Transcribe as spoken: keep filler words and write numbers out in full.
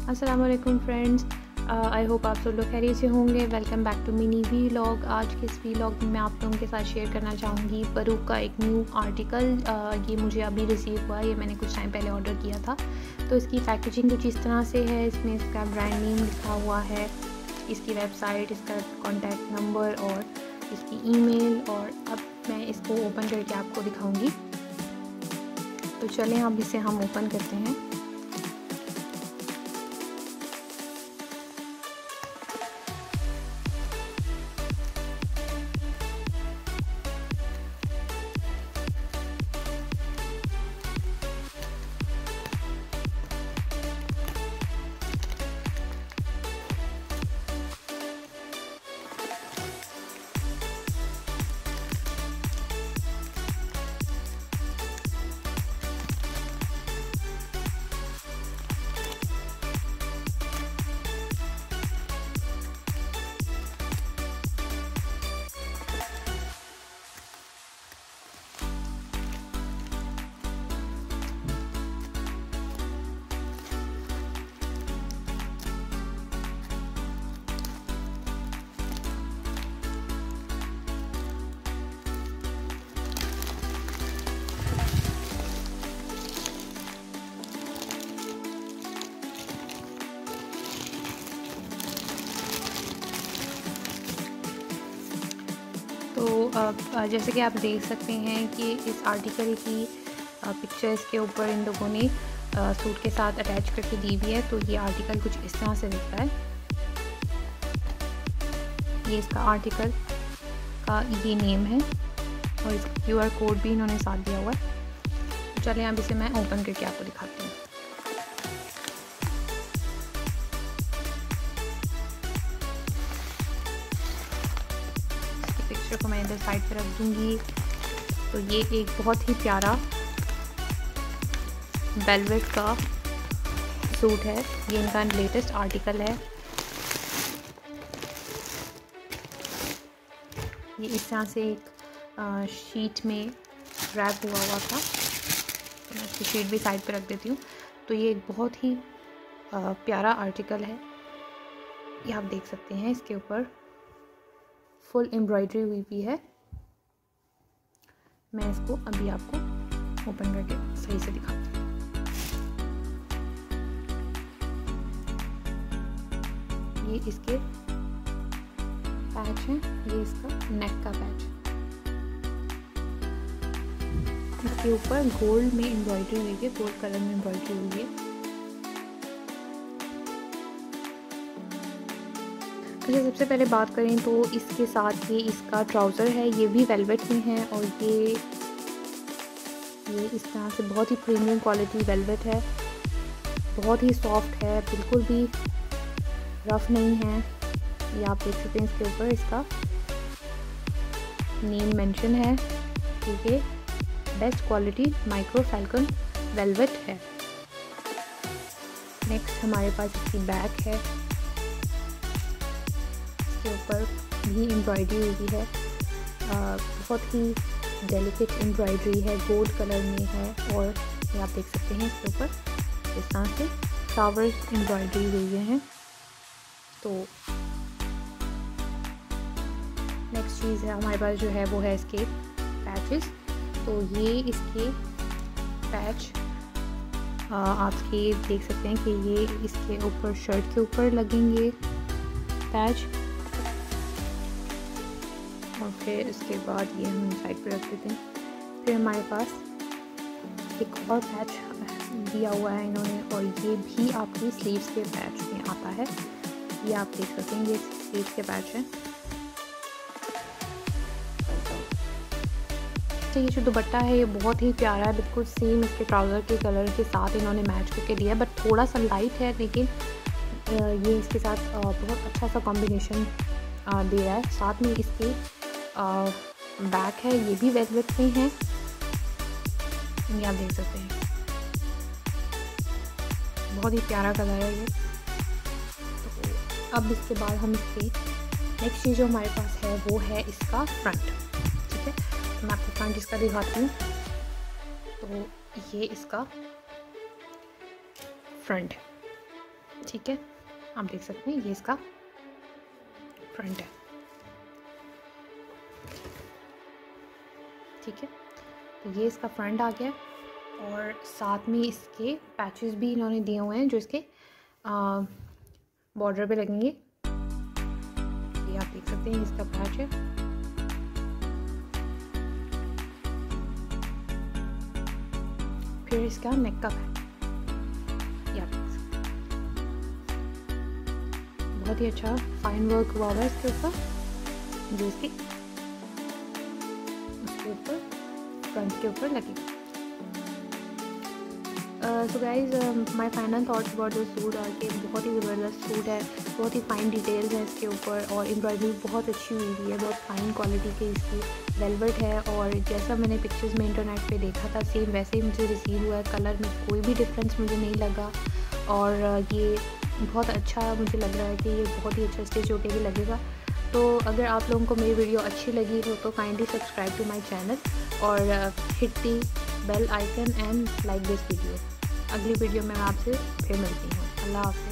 अस्सलाम वालेकुम friends, I hope आप सब लोग खैरियत से होंगे। Welcome back to mini vlog. आज के इस वीलॉग में मैं आप लोगों के साथ शेयर करना चाहूँगी परूक का एक न्यू आर्टिकल। uh, ये मुझे अभी रिसीव हुआ, ये मैंने कुछ टाइम पहले ऑर्डर किया था। तो इसकी पैकेजिंग कुछ इस तरह से है। इसमें इसका ब्रांड नेम लिखा हुआ है, इसकी वेबसाइट, इसका कॉन्टैक्ट नंबर और इसकी ईमेल। और अब मैं इसको ओपन करके आपको दिखाऊँगी। तो चलें अब इसे हम ओपन करते हैं। तो जैसे कि आप देख सकते हैं कि इस आर्टिकल की पिक्चर इसके ऊपर इन लोगों ने सूट के साथ अटैच करके दी हुई है। तो ये आर्टिकल कुछ इस तरह से दिखता है। ये इसका आर्टिकल का ये नेम है और इसका क्यू आर कोड भी इन्होंने साथ दिया हुआ है। चलें अब इसे मैं ओपन करके आपको दिखाती हूँ। पिक्चर को मैं इधर साइड पर रख दूँगी। तो ये एक बहुत ही प्यारा वेलवेट का सूट है। ये इनका लेटेस्ट आर्टिकल है। ये इस तरह से एक शीट में रैप हुआ हुआ था। तो मैं इसकी शीट भी साइड पर रख देती हूँ। तो ये एक बहुत ही प्यारा आर्टिकल है। ये आप देख सकते हैं, इसके ऊपर फुल एम्ब्रॉयडरी हुई भी है। मैं इसको अभी आपको ओपन करके सही से दिखाती हूँ। ये इसके पैच हैं, ये इसका नेक का पैच। इसके ऊपर गोल्ड में एम्ब्रॉयडरी हुई है, गोल्ड कलर में एम्ब्रॉयडरी हुई है। अच्छा, सबसे पहले बात करें तो इसके साथ ये इसका ट्राउज़र है, ये भी वेलवेट में है। और ये ये इस तरह से बहुत ही प्रीमियम क्वालिटी वेलवेट है, बहुत ही सॉफ्ट है, बिल्कुल भी रफ़ नहीं है। ये आप देख सकते हैं, इसके ऊपर इसका नेम मेंशन है कि ये best quality micro falcon velvet है। नेक्स्ट हमारे पास इसकी बैक है, के ऊपर भी एम्ब्रॉयडरी हुई है। आ, बहुत ही डेलिकेट एम्ब्रॉयडरी है, गोल्ड कलर में है। और ये आप देख सकते हैं, इसके ऊपर इस तरह से फ्लावर्स एम्ब्रॉयडरी हुई हैं। तो नेक्स्ट चीज़ है हमारे पास जो है वो है इसके पैचेस। तो ये इसके पैच आपके देख सकते हैं कि ये इसके ऊपर शर्ट के ऊपर लगेंगे पैच। और फिर इसके बाद ये हम साइड पे रख देते हैं। फिर हमारे पास एक और पैच दिया हुआ है इन्होंने, और ये भी आपकी स्लीव्स के पैच में आता है। ये आप देख सकते हैं, ये स्लीव्स के पैच हैं। तो ये जो दुपट्टा है ये बहुत ही प्यारा है, बिल्कुल सेम इसके ट्राउज़र के कलर के साथ इन्होंने मैच करके दिया है। बट थोड़ा सा लाइट है, लेकिन ये इसके साथ बहुत अच्छा सा कॉम्बिनेशन दे रहा है। साथ में इसकी बैक है, ये भी वेलवेट में है। ये आप देख सकते हैं, बहुत ही प्यारा कलर है ये। तो अब इसके बाद हम इसके नेक्स्ट चीज़ जो हमारे पास है वो है इसका फ्रंट। ठीक है, मैं आपको फ्रंट इसका दिखाती हूँ। तो ये इसका फ्रंट ठीक है, आप देख सकते हैं ये इसका फ्रंट है। ठीक है, तो ये इसका फ्रंट आ गया और साथ में इसके पैचेस भी इन्होंने दिए हुए हैं जो इसके बॉर्डर पे लगेंगे। ये आप देख सकते हैं इसका पैच है। फिर इसका नेक का पैच, ये आप देख सकते हैं बहुत ही अच्छा फाइन वर्क हुआ हुआ है इसके ऊपर, जो इसके उसके ऊपर फ्रंट के ऊपर लगेगा। So guys my final thoughts about this suit और कि बहुत ही ज़बरदस्त सूट है, बहुत ही फाइन डिटेल्स हैं इसके ऊपर और एम्ब्रॉयडरी बहुत अच्छी हुई हुई है, बहुत फाइन क्वालिटी की इसकी वेलवेट है। और जैसा मैंने पिक्चर्स में इंटरनेट पे देखा था सेम वैसे ही मुझे रिसीव हुआ है, कलर में कोई भी डिफरेंस मुझे नहीं लगा और ये बहुत अच्छा मुझे लग रहा है कि ये बहुत ही अच्छा स्टिच होकर भी लगेगा। तो अगर आप लोगों को मेरी वीडियो अच्छी लगी हो तो kindly subscribe to my channel और hit the bell icon and like this video. अगली वीडियो में मैं आपसे फिर मिलती हूँ। अल्लाह हाफ़िज़।